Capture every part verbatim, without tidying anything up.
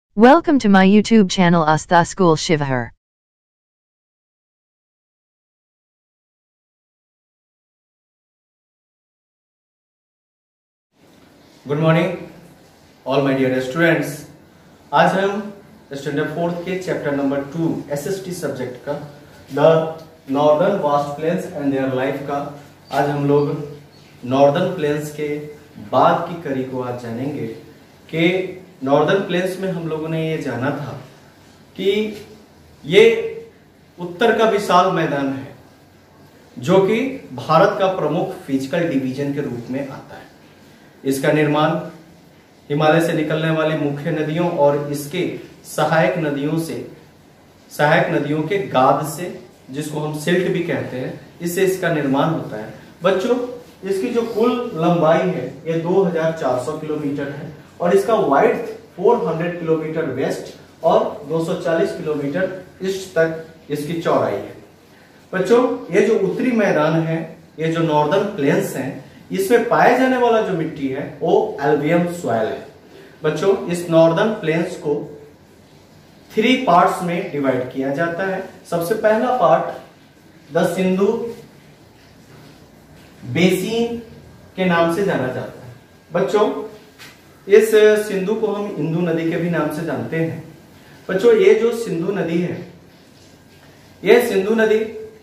Welcome to my YouTube channel Astha School Shivahar. Good morning all my dear students. आज हम standard fourth के chapter number two SST subject का the northern vast plains and their life का आज हम लोग northern plains के बाद की कड़ी को आज जानेंगे कि नॉर्दर्न प्लेन्स में हम लोगों ने ये जाना था कि ये उत्तर का विशाल मैदान है जो कि भारत का प्रमुख फिजिकल डिवीजन के रूप में आता है। इसका निर्माण हिमालय से निकलने वाली मुख्य नदियों और इसके सहायक नदियों से सहायक नदियों के गाद से, जिसको हम सिल्ट भी कहते हैं, इससे इसका निर्माण होता है। बच्चों, इसकी जो कुल लंबाई है ये दो हज़ार चार सौ किलोमीटर है और इसका वाइड चार सौ किलोमीटर वेस्ट और दो सौ चालीस किलोमीटर ईस्ट तक इसकी चौड़ाई है। बच्चों, ये जो उत्तरी मैदान है, ये जो नॉर्दर्न प्लेन्स हैं, इसमें पाए जाने वाला जो मिट्टी है वो एल्वियम सॉइल है। बच्चों, इस नॉर्दर्न प्लेन्स को थ्री पार्ट्स में डिवाइड किया जाता है। सबसे पहला पार्ट द सिंधु बेसिन के नाम से जाना जाता है। बच्चों, इस सिंधु को हम इंदु नदी के भी नाम से जानते हैं। बच्चों, ये जो सिंधु नदी है, ये सिंधु नदी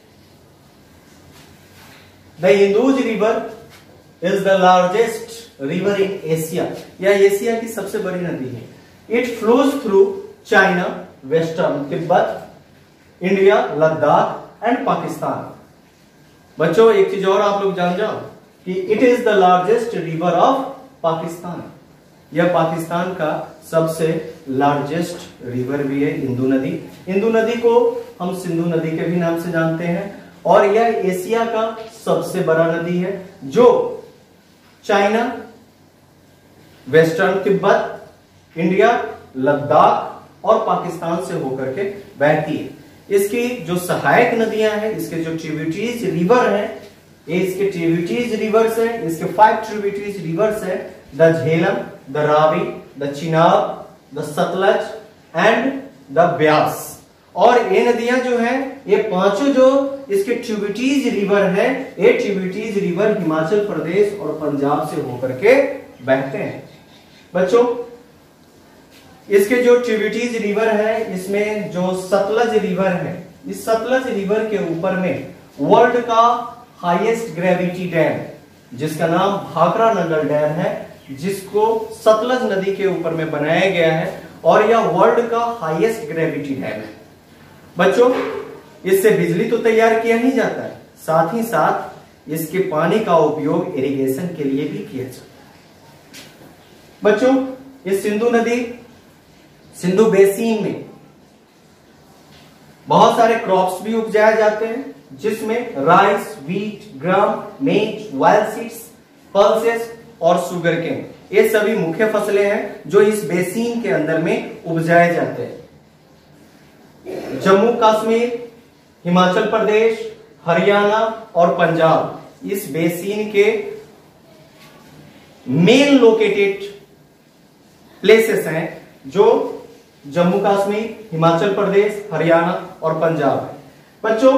the Indus river is the largest river in Asia, यह एशिया की सबसे बड़ी नदी है। It flows through China, western Tibet, India, Ladakh and Pakistan. बच्चों, एक चीज और आप लोग जान जाओ कि it is the largest river of Pakistan, यह पाकिस्तान का सबसे लार्जेस्ट रिवर भी है इंदु नदी। इंदु नदी को हम सिंधु नदी के भी नाम से जानते हैं और यह एशिया का सबसे बड़ा नदी है जो China, western Tibet, India, Ladakh और पाकिस्तान से होकर के बहती है। इसकी जो सहायक नदियां हैं, इसके जो ट्रिब्यूटरीज रिवर हैं, ये इसके ट्रिब्यूटरीज रिवर्स हैं। इसके फाइव ट्रिब्यूटरीज रिवर्स हैं, the Jhelum, the Ravi, the Chenab, the Sutlej and the Beas. और ये नदियां जो हैं, ये पांचों जो इसके ट्रिब्यूटरीज रिवर हैं, ये ट्रिब्यूटरीज रिवर हिमाचल प्रदेश और पंजाब से होकर के बहते हैं। बच्चों, इसके जो ट्रिब्यूटरीज रिवर है, इसमें जो सतलज रिवर है, इस सतलज रिवर के ऊपर में वर्ल्ड का हाईएस्ट ग्रेविटी डैम, जिसका नाम भाखरा नंगल डैम है, जिसको सतलज नदी के ऊपर में बनाया गया है और यह वर्ल्ड का हाईएस्ट ग्रेविटी डैम है। बच्चों, इससे बिजली तो तैयार किया ही जाता है, साथ ही साथ इसके पानी का उपयोग इरिगेशन के लिए भी किया जाता है। बच्चों, इस सिंधु नदी सिंधु बेसिन में बहुत सारे क्रॉप्स भी उपजाए जाते हैं, जिसमें rice, wheat, gram, maize, wild seeds, pulses और शुगर केन, ये सभी मुख्य फसलें हैं जो इस बेसिन के अंदर में उपजाए जाते हैं। जम्मू कश्मीर, हिमाचल प्रदेश, हरियाणा और पंजाब इस बेसिन के मेन लोकेटेड प्लेसेस हैं, जो जम्मू कश्मीर, हिमाचल प्रदेश, हरियाणा और पंजाब है। बच्चों,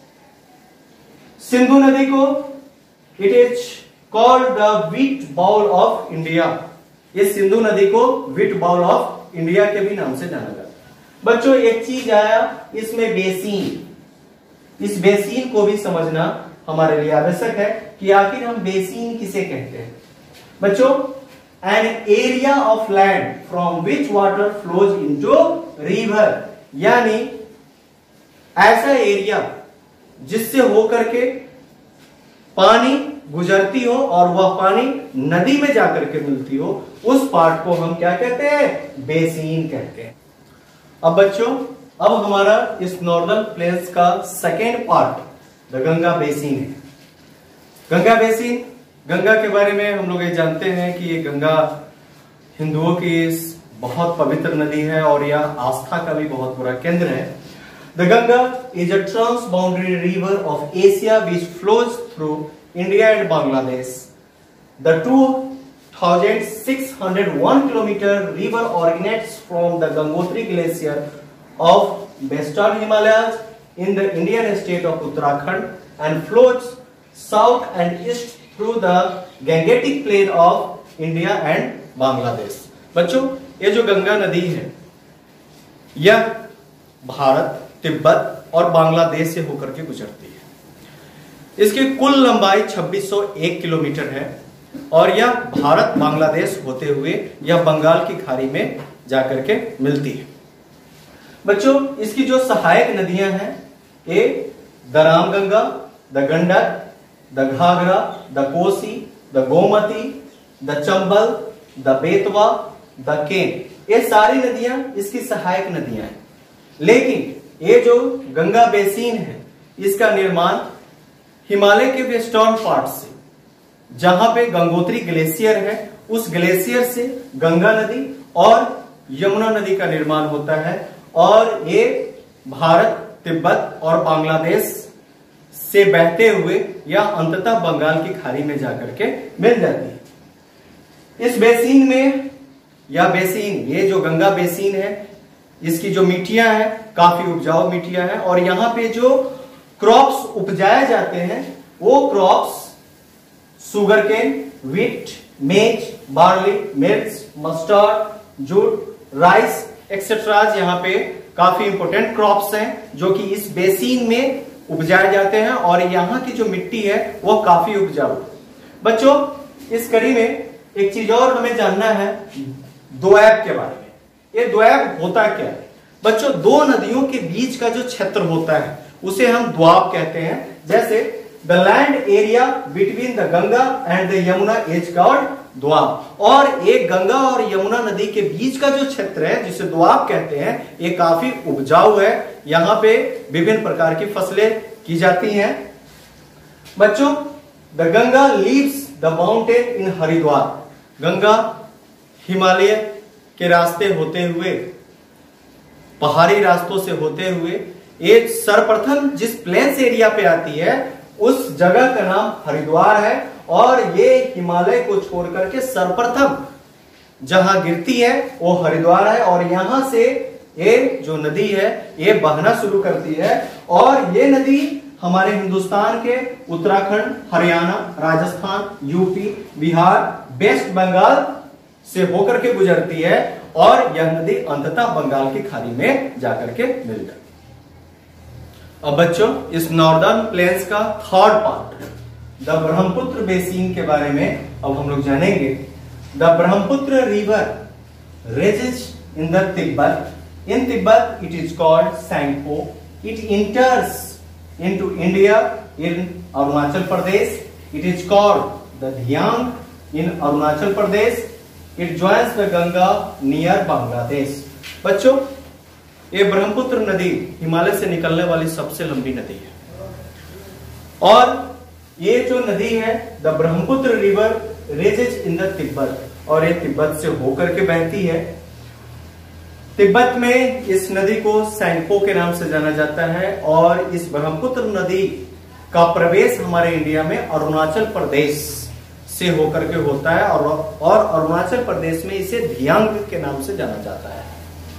सिंधु नदी को it is called the wheat bowl of India, ये सिंधु नदी को व्हीट बाउल ऑफ इंडिया के भी नाम से जाना जाता है। बच्चों, एक चीज आया इसमें बेसिन, इस बेसिन को भी समझना हमारे लिए आवश्यक है कि आखिर हम बेसिन किसे कहते हैं। बच्चों, an area of land from which water flows into river, यानी ऐसा एरिया जिससे होकर के पानी गुजरती हो और वह पानी नदी में जाकर के मिलती हो, उस पार्ट को हम क्या कहते हैं? बेसिन कहते हैं। अब बच्चों, अब हमारा इस नॉर्दर्न प्लेन्स का second part the Ganga basin है। गंगा बेसिन, गंगा के बारे में हम लोग ये जानते हैं कि ये गंगा हिंदुओं की बहुत पवित्र नदी है और यह आस्था का भी बहुत बड़ा केंद्र है। The Ganga is a trans boundary river of Asia which flows through India and Bangladesh. The two thousand six hundred one kilometre river originates from the Gangotri glacier of western Himalayas in the Indian state of Uttarakhand and flows south and east through the Gangetic plain of India and Bangladesh। बच्चों, ये जो गंगा नदी है यह भारत, तिब्बत और बांग्लादेश से होकर के गुजरती है। इसकी कुल लंबाई छब्बीस सौ एक किलोमीटर है और यह भारत बांग्लादेश होते हुए यह बंगाल की खाड़ी में जाकर के मिलती है। बच्चों, इसकी जो सहायक नदियां हैं ये the Ramganga, the Gandak, the Ghaghara, the Kosi, the Gomti, the Chambal, the Betwa, the Ken, ये सारी नदियां इसकी सहायक नदियां हैं। लेकिन ये जो गंगा बेसिन है इसका निर्माण हिमालय के वेस्टर्न पार्ट से, जहां पे गंगोत्री ग्लेशियर है, उस ग्लेशियर से गंगा नदी और यमुना नदी का निर्माण होता है और ये भारत, तिब्बत और बांग्लादेश से बहते हुए या अंततः बंगाल की खाड़ी में जाकर के मिल जाती है। इस बेसिन में या बेसिन, ये जो गंगा बेसिन है इसकी जो मिट्टियां हैं काफी उपजाऊ मिट्टियां हैं और यहाँ पे जो क्रॉप्स उपजाए जाते हैं वो crops sugar cane, wheat, maize, barley, मिर्च, मस्टर्ड, जूट, राइस एक्सेट्रा यहाँ पे काफी इंपोर्टेंट क्रॉप्स हैं जो कि इस बेसिन में उपजाए जाते हैं और यहाँ की जो मिट्टी है वो काफी उपजाऊ। बच्चों, इस कड़ी में एक चीज और हमें जानना है दोआब के बारे में। ये दोआब होता क्या है? बच्चों, दो नदियों के बीच का जो क्षेत्र होता है उसे हम द्वाब कहते हैं। जैसे the land area between the Ganga and the Yamuna is called doab, और एक गंगा और यमुना नदी के बीच का जो क्षेत्र है जिसे द्वाब कहते हैं ये काफी उपजाऊ है। यहाँ पे विभिन्न प्रकार की फसलें की जाती हैं। बच्चों, the Ganga leaves the mountain in Haridwar, Ganga Himalaya के रास्ते होते हुए, पहाड़ी रास्तों से होते हुए एक सर्वप्रथम जिस प्लेन्स एरिया पे आती है उस जगह का नाम हरिद्वार है और ये हिमालय को छोड़ करके सर्वप्रथम जहां गिरती है वो हरिद्वार है और यहां से ये जो नदी है ये बहना शुरू करती है और ये नदी हमारे हिंदुस्तान के उत्तराखंड, हरियाणा, राजस्थान, यूपी, बिहार, वेस्ट बंगाल से होकर के गुजरती है और यह नदी अंततः बंगाल की खाड़ी में जाकर के मिल जाती है। अब बच्चों, इस नॉर्दर्न प्लेन्स का third part the Brahmaputra basin के बारे में अब हम लोग जानेंगे। The Brahmaputra river rises in the Tibet, in Tibet it is called Tsangpo, it enters into India in Arunachal Pradesh, it is called the Dihang in Arunachal Pradesh, it joins the Ganga near Bangladesh. बच्चों, ये ब्रह्मपुत्र नदी हिमालय से निकलने वाली सबसे लंबी नदी है और ये जो नदी है the Brahmaputra river rises in the Tibet और ये तिब्बत से होकर के बहती है। तिब्बत में इस नदी को सैंगपो के नाम से जाना जाता है और इस ब्रह्मपुत्र नदी का प्रवेश हमारे इंडिया में अरुणाचल प्रदेश से होकर के होता है और, और अरुणाचल प्रदेश में इसे धियांग के नाम से जाना जाता है।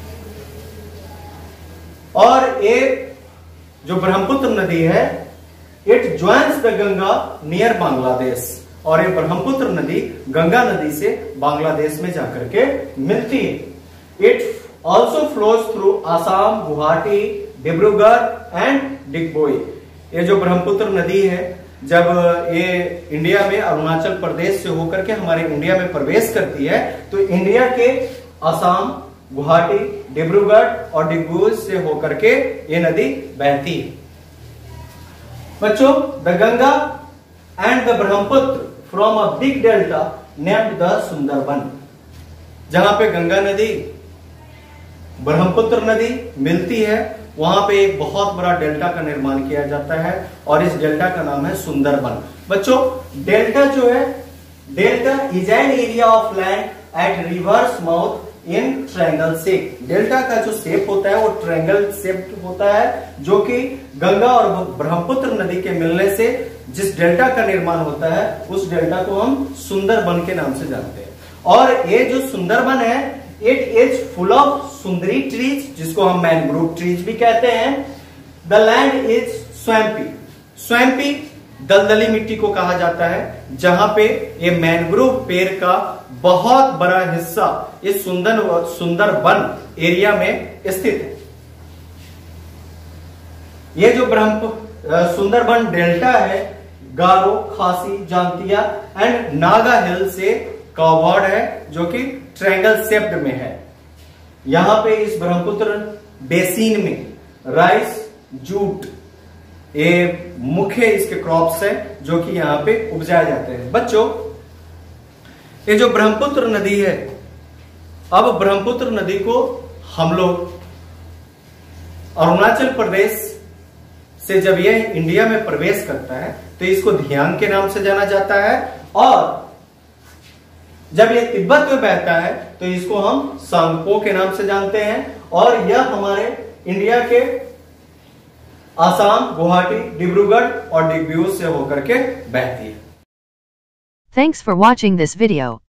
और ये जो ब्रह्मपुत्र नदी है it joins the Ganga near Bangladesh और ये ब्रह्मपुत्र नदी गंगा नदी से बांग्लादेश में जाकर के मिलती है। It also flows through Assam, Guwahati, Dibrugarh and Digboi. ये जो ब्रह्मपुत्र नदी है जब ये इंडिया में अरुणाचल प्रदेश से होकर के हमारे इंडिया में प्रवेश करती है तो इंडिया के असम, गुवाहाटी, डिब्रूगढ़ और डिगबोई से होकर के ये नदी बहती है। बच्चों, the Ganga and the Brahmaputra from a big delta named the Sundarban, जहां पे गंगा नदी ब्रह्मपुत्र नदी मिलती है वहां पे एक बहुत बड़ा डेल्टा का निर्माण किया जाता है और इस डेल्टा का नाम है सुंदरबन। बच्चों, डेल्टा जो है, delta is an area of land at river's mouth in triangle shape. Delta का जो शेप होता है वो ट्रायंगल शेप होता है जो कि गंगा और ब्रह्मपुत्र नदी के मिलने से जिस डेल्टा का निर्माण होता है उस डेल्टा को हम सुंदरबन के नाम से जानते हैं। और ये जो सुंदरबन है it is full of sundari trees, जिसको हम मैनग्रोव ट्रीज भी कहते हैं। The land is swampy, swampy दलदली मिट्टी को कहा जाता है, जहां पे ये मैनग्रोव पेड़ का बहुत बड़ा हिस्सा इस सुंदर सुंदरबन एरिया में स्थित है। ये जो ब्रह्मपुत्र सुंदरबन डेल्टा है गारो, खासी, जांतिया एंड नागा हिल से कवर्ड है, जो कि ट्रायंगल शेप्ड में है। यहां पे इस ब्रह्मपुत्र बेसिन में राइस, जूट ये मुख्य इसके क्रॉप्स है जो कि यहां पे उपजाए जाते हैं। बच्चों, ये जो ब्रह्मपुत्र नदी है, अब ब्रह्मपुत्र नदी को हम लोग अरुणाचल प्रदेश से जब यह इंडिया में प्रवेश करता है तो इसको धियांग के नाम से जाना जाता है, और जब यह तिब्बत में बहता है तो इसको हम सांगपो के नाम से जानते हैं, और यह हमारे इंडिया के आसाम, गुवाहाटी, डिब्रूगढ़ और डिग्बियों से होकर के बहती है। Thanks for watching this video.